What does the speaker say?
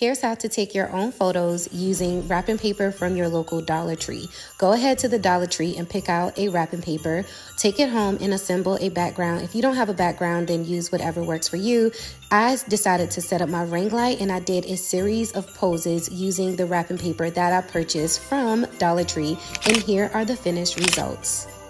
Here's how to take your own photos using wrapping paper from your local Dollar Tree. Go ahead to the Dollar Tree and pick out a wrapping paper. Take it home and assemble a background. If you don't have a background, then use whatever works for you. I decided to set up my ring light, and I did a series of poses using the wrapping paper that I purchased from Dollar Tree. And here are the finished results.